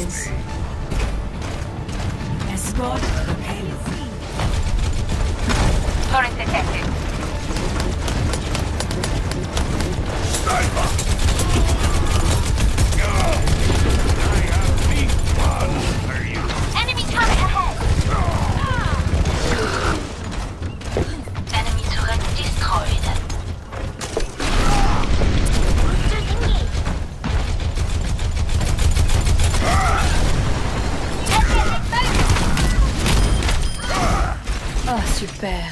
is. Escort the payload. Turret detected. Sniper! I have big fun for you. Enemy turret ahead! Enemy turret destroyed. Oh, super.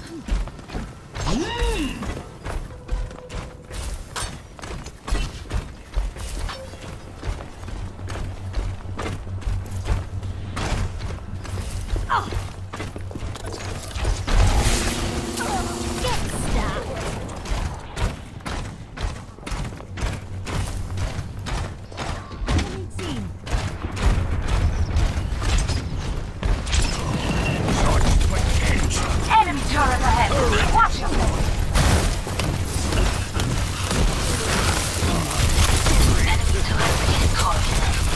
Enemy turret ahead! Watch your back! Enemy turret destroyed.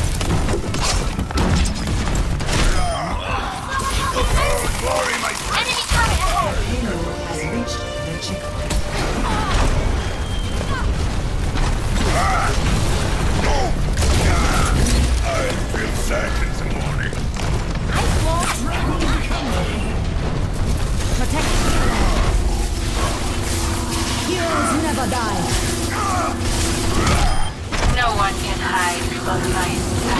Glory, my friend! Enemy turret ahead! Payload has reached the checkpoint. I feel sad in the morning. Protect heroes never die. No one can hide from my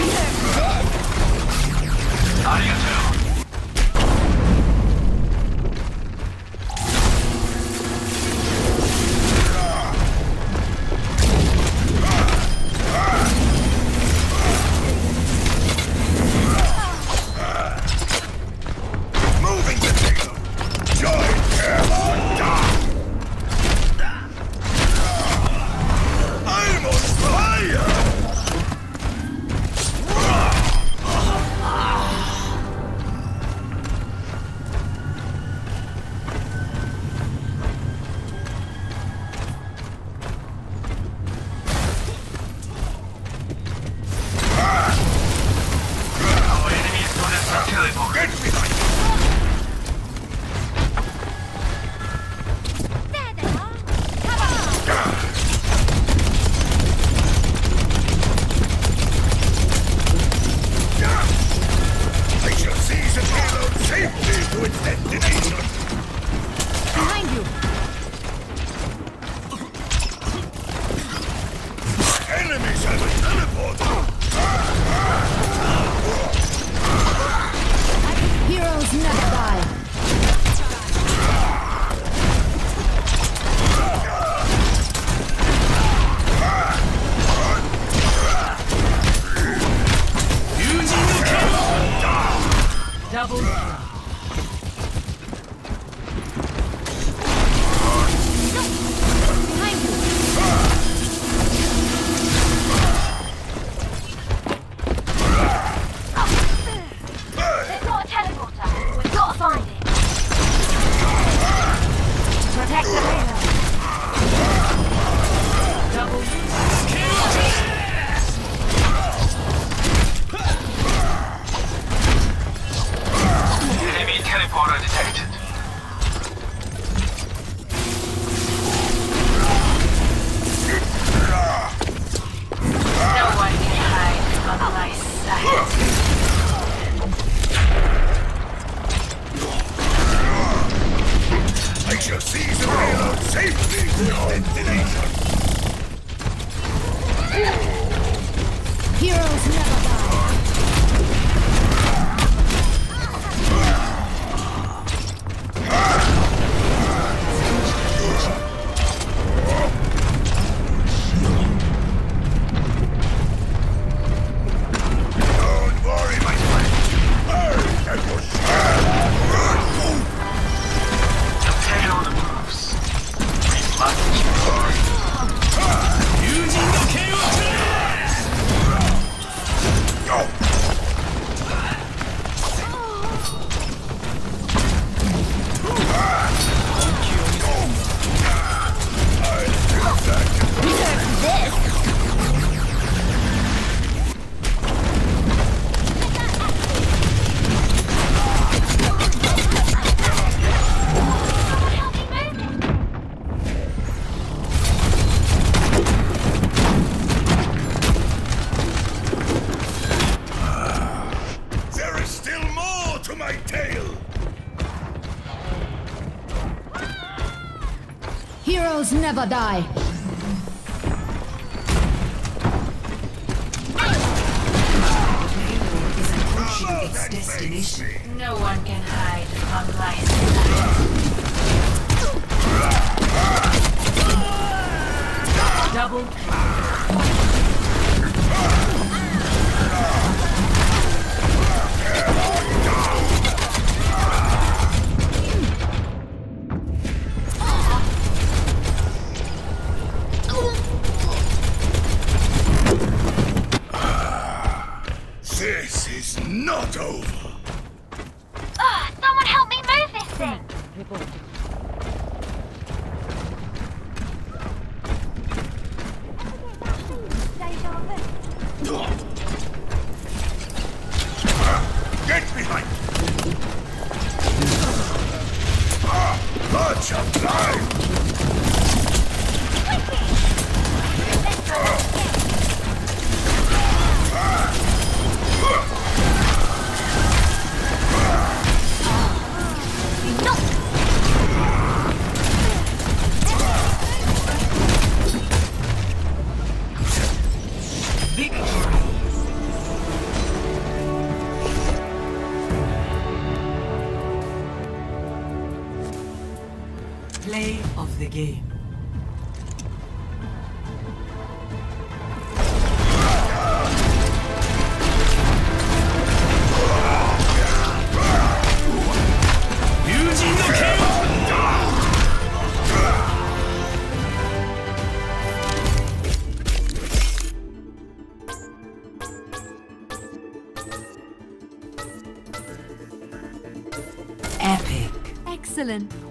sight. Moving the table. Join him or die. I'm on fire. Our enemies don't have to kill it. Get behind you. I shall seize the payload safely to its destination. Behind you. Enemies have a teleporter. Heroes never die. Double kill. Behind you. They've got a teleporter. We've got to find it. Protect the payload. Double kill. Enemy teleporter detected. No one can hide from my sight. I shall seize the payload safely to its destination. Heroes never die. Don't worry, my friend. I am your The payload moves. We must Heroes never die. Is approaching its destination. No one can hide from my sight. Double. This is not over. Someone help me move this thing! Get behind me! Blood shall fly! Play of the game. Epic. Excellent.